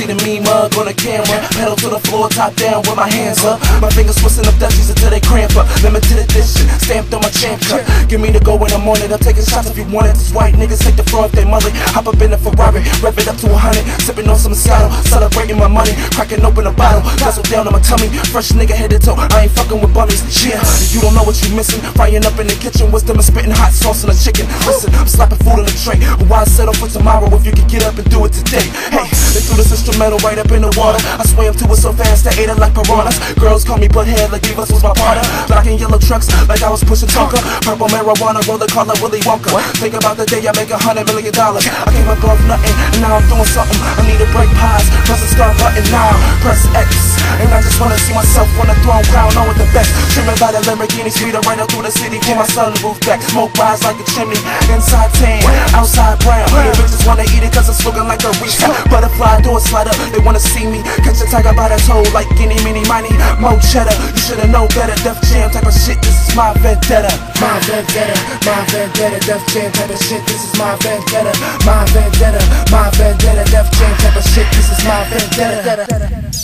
see the mean mug on the camera. Pedal to the floor, top down with my hands up. My fingers twisting up Dutchies until they cramp up. Limited edition, stamped on my champ cup. Give me the go in the morning, I'm taking shots if you want it. These white niggas take the floor if they mullet. Hop up in the Ferrari, rev it up to 100. Sipping on some Moscato, celebrating my money. Cracking open a bottle, guzzle down on my tummy. Fresh nigga head to toe, I ain't fucking with bummies. Yeah, if you don't know what you missing, frying up in the kitchen, wisdom and spitting hot sauce on the chicken. Listen, I'm slapping food on the tray. Why settle for tomorrow if you can get up and do it today? Hey, they threw this instrumental right up in the water. I swam to it so fast they ate it like piranhas. Girls call me butthead like Divas was my partner. Blocking yellow trucks like I was pushing Tonka. Purple marijuana, roll the car like Willy Wonka. Think about the day I make $100 million. I came up off nothing, and now I'm doing something. I need to break pies, press the start button now. Press X, and I just wanna see myself on the throne, crown on with the best. Trimming by the Lamborghini, speeder right up through the city. Pull my sunroof back, smoke rise like a chimney. Inside tan, outside brown. The bitches wanna eat it cause it's looking like a Reese. Butterfly door slide up, they wanna see me. Catch a tiger by the toe like Guinea, Mini, Miney. Mo cheddar, you should've known better. Def Jam type of shit, this is my vendetta. My vendetta, my vendetta. Def Jam type of shit, this is my vendetta. My vendetta, my vendetta. Def Jam type of shit, this is my vendetta.